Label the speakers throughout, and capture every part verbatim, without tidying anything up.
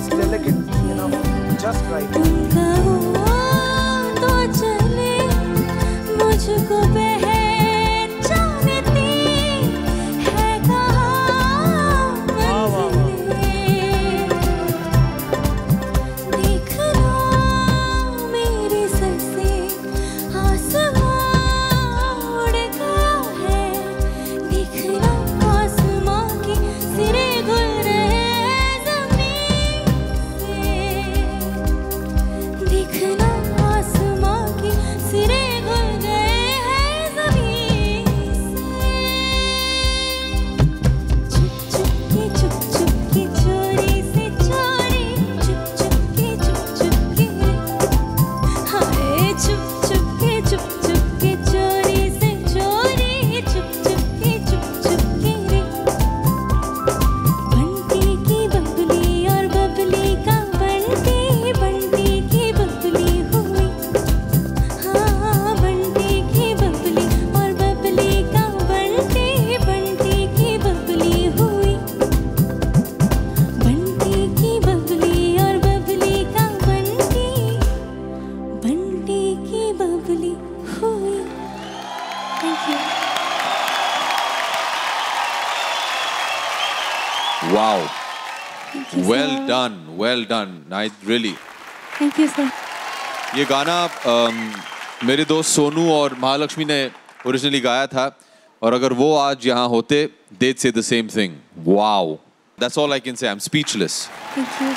Speaker 1: just delicate, you know, just right.
Speaker 2: Wow. Well done, well done. Nice, really.
Speaker 3: Thank you, sir.
Speaker 2: ये गाना um, मेरे दोस्त सोनू और महालक्ष्मी ने ओरिजिनली गाया था, और अगर वो आज यहाँ होते, they'd say the same thing. Wow. That's all I can say. I'm speechless.
Speaker 3: Thank you.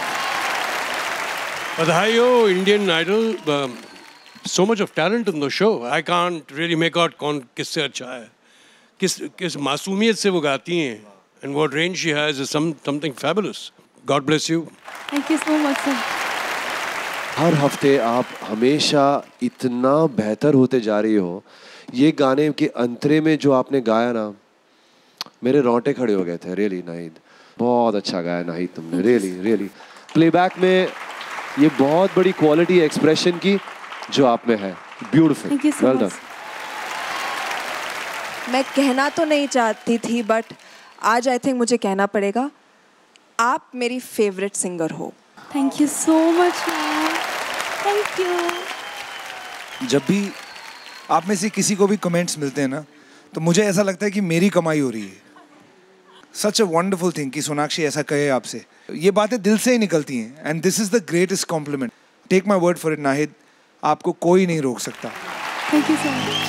Speaker 4: बधाइयो Indian Idol. Um, so much of talent in the show. I can't really make out कौन किससे अच्छा है, किस किस मासूमियत से वो गाती हैं. And what range she has is some something fabulous. God bless you.
Speaker 3: Thank you so much, sir.
Speaker 5: हर हफ्ते आप हमेशा इतना बेहतर होते जा रही हो. ये गाने के अंतरे में जो आपने गाया ना, मेरे रोंगटे खड़े हो गए थे. रियली नाहिद, बहुत अच्छा गाया नाहिद तुमने. रियली रियली प्लेबैक में ये बहुत बड़ी क्वालिटी एक्सप्रेशन की जो आप में है. Beautiful.
Speaker 3: Thank you so
Speaker 5: well
Speaker 3: much.
Speaker 5: done.
Speaker 6: मैं कहना तो नहीं चाहती थी, बट आज आई थिंक मुझे कहना पड़ेगा, आप मेरी फेवरेट सिंगर हो.
Speaker 3: Thank you so much, ma'am. Thank you.
Speaker 1: जब भी आप में से किसी को भी कमेंट्स मिलते हैं ना, तो मुझे ऐसा लगता है कि मेरी कमाई हो रही है. Such a wonderful thing कि सोनाक्षी ऐसा कहे आपसे. ये बातें दिल से ही निकलती हैं. And this is the greatest compliment. Take my word for it, Nahid. आपको कोई नहीं रोक सकता.
Speaker 3: Thank you so much.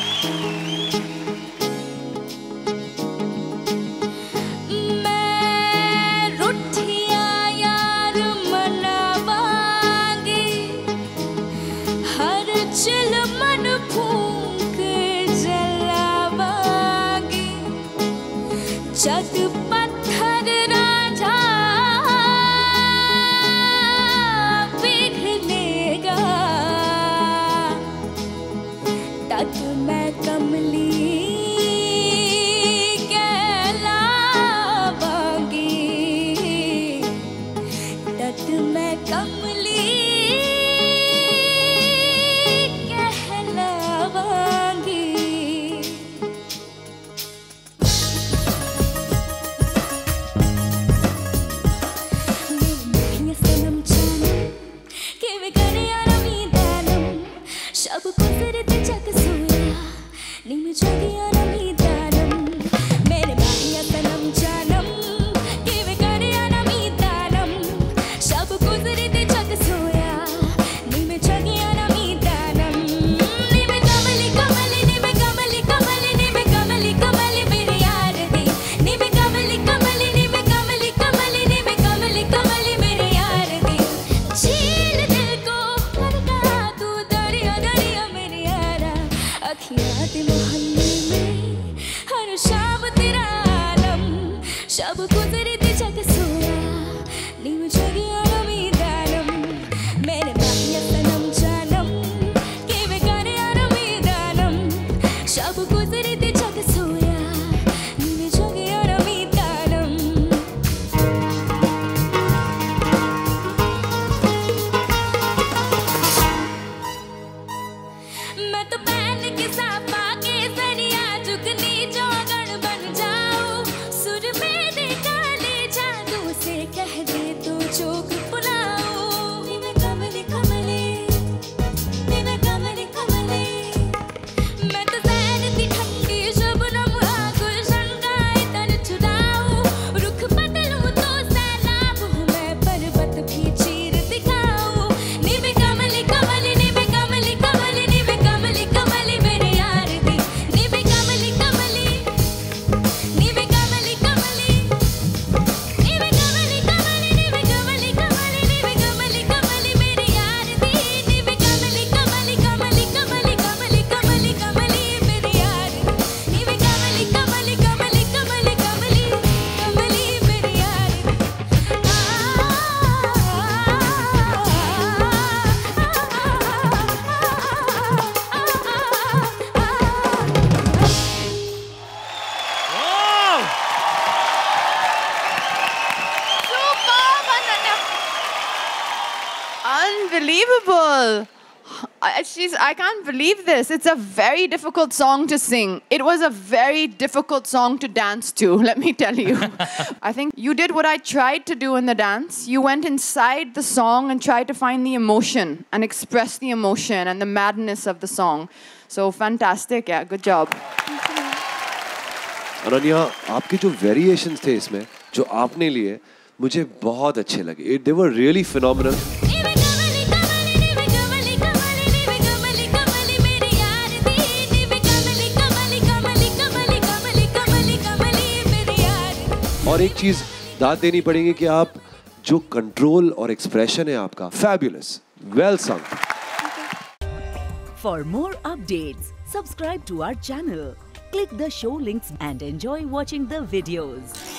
Speaker 7: जग पत्थर राजा पिघलेगा, तब मैं
Speaker 8: unbelievable. I, she's, I can't believe this. It's a very difficult song to sing. It was a very difficult song to dance to, let me tell you. I think you did what I tried to do in the dance. You went inside the song and tried to find the emotion and express the emotion and the madness of the song. So fantastic, yeah, good job.
Speaker 5: Ananya, आपके जो variations थे इसमें जो आपने लिए मुझे बहुत अच्छे लगे. They were really phenomenal. और एक चीज दाद देनी पड़ेगी कि आप जो कंट्रोल और एक्सप्रेशन है आपका fabulous. Well sung.
Speaker 9: For more updates, subscribe to our channel, click the show links and enjoy watching the videos.